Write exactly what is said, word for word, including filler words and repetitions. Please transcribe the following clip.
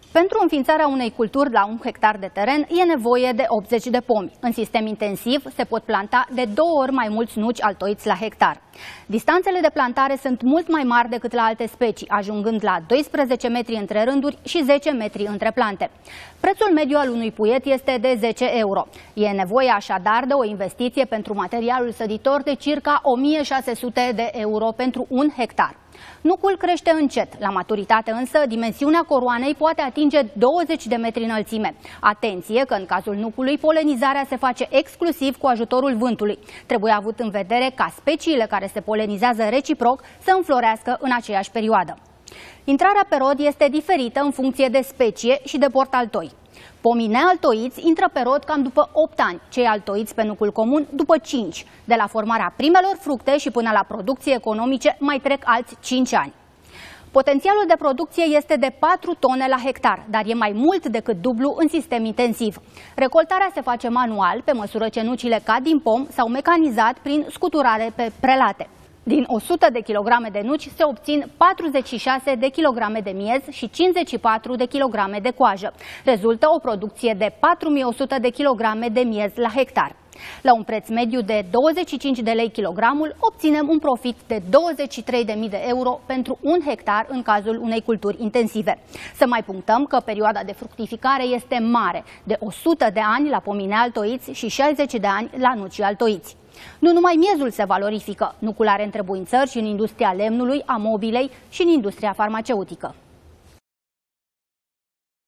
Pentru înființarea unei culturi la un hectar de teren e nevoie de optzeci de pomi. În sistem intensiv se pot planta de două ori mai mulți nuci altoiți la hectar. Distanțele de plantare sunt mult mai mari decât la alte specii, ajungând la doisprezece metri între rânduri și zece metri între plante. Prețul mediu al unui puiet este de zece euro. E nevoie așadar de o investiție pentru materialul săditor de circa o mie șase sute de euro pentru un hectar. Nucul crește încet, la maturitate însă dimensiunea coroanei poate atinge douăzeci de metri înălțime. Atenție că în cazul nucului polenizarea se face exclusiv cu ajutorul vântului. Trebuie avut în vedere ca speciile care se polenizează reciproc să înflorească în aceeași perioadă. Intrarea pe rod este diferită în funcție de specie și de portaltoi. Pomii nealtoiți intră pe rod cam după opt ani, cei altoiți pe nucul comun după cinci. De la formarea primelor fructe și până la producție economice mai trec alți cinci ani. Potențialul de producție este de patru tone la hectar, dar e mai mult decât dublu în sistem intensiv. Recoltarea se face manual, pe măsură ce nucile cad din pom sau mecanizat prin scuturare pe prelate. Din o sută de kilograme de nuci se obțin patruzeci și șase de kilograme de miez și cincizeci și patru de kilograme de coajă. Rezultă o producție de patru mii o sută de kilograme de miez la hectar. La un preț mediu de douăzeci și cinci de lei kilogramul, obținem un profit de douăzeci și trei de mii de euro pentru un hectar în cazul unei culturi intensive. Să mai punctăm că perioada de fructificare este mare, de o sută de ani la pomii nealtoiți și șaizeci de ani la nucii altoiți. Nu numai miezul se valorifică, nucul are întrebuințări și în industria lemnului, a mobilei și în industria farmaceutică.